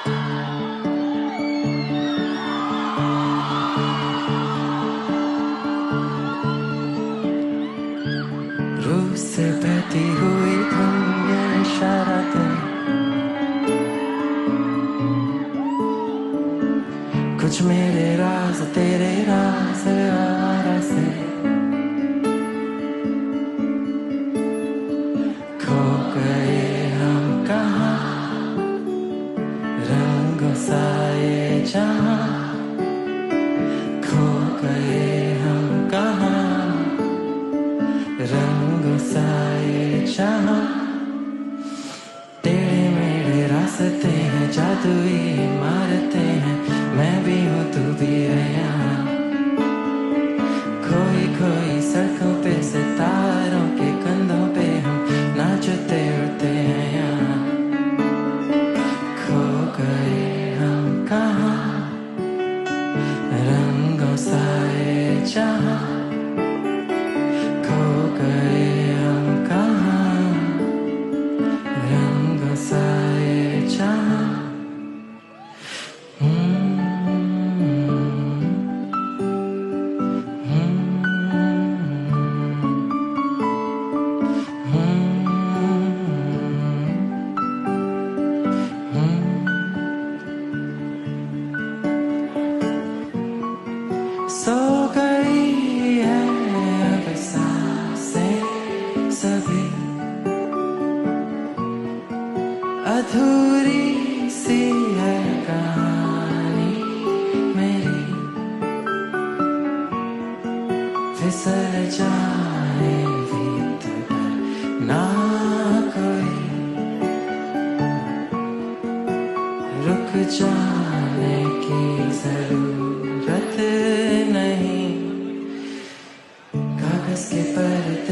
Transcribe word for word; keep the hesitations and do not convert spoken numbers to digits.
रूह से बहती हुई धुन ये इशारा दे, कुछ मेरे राज तेरे राज आरा से खो गए हम कहाँ, रंगों सा ये जहाँ खो गए हम कहाँ, रंगों सा ये जहाँ। टेढ़े मेढ़े रास्ते हैं, जादुई इमारतें हैं, मैं भी हूँ तू भी है यहाँ। खोई खोई सड़कों पे सितारों के कंधों पे हम नाचते उड़ते हैं यहाँ। खो गए हम कहाँ, रंगों सा ये जहाँ खो गए हम कहाँ, रंगों सा ये जहाँ। सो गई है अब सांसें सभी, अधूरी सी है कहानी मेरी, फिसल जाए भी तो डर ना कोई, रुक जाने की जरूरत नहीं, कागज के पर